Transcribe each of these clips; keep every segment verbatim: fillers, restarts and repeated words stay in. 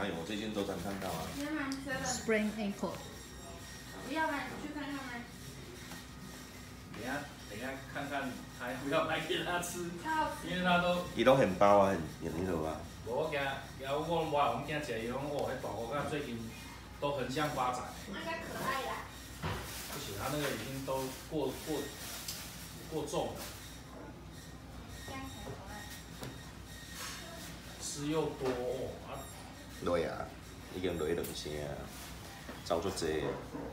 哪有？我最近都常看到啊。 Spring apple。 不要买，去看看买。 等下等下看看他要不要买给他吃，因为他都。 伊都很包啊，很很有啊。 我惊，惊我我我们惊食伊讲哦，迄大锅干最近都横向发展。 那个可爱啦。 不行，他那个已经都过过过重了。吃又多哦啊。 落啊，已经落两声啊，走足济。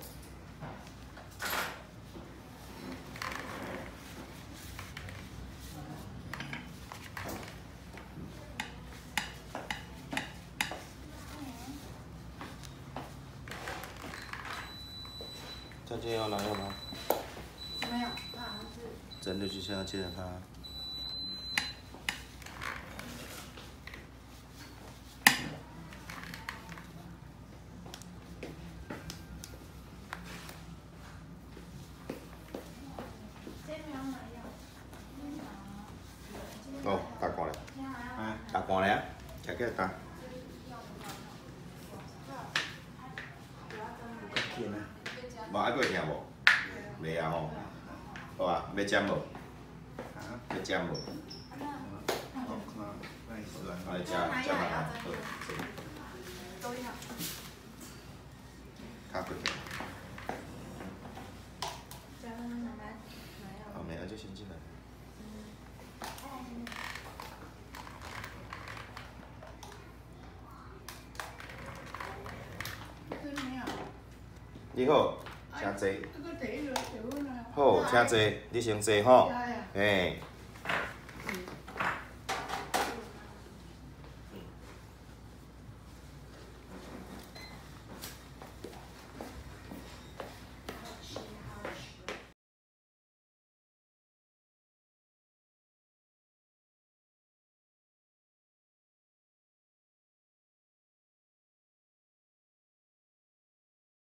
再见要拿药吗？ 没有，那好像是。 真的就是要见着他。哦，打光了。啊，打光了，开开打。无爱过听无？袂啊吼。好啊，要尖无？要尖无？来吃，吃嘛吼。 都要。 卡过去。好，没了就先进来。你好，请坐。好，请坐，你先坐吼。嘿。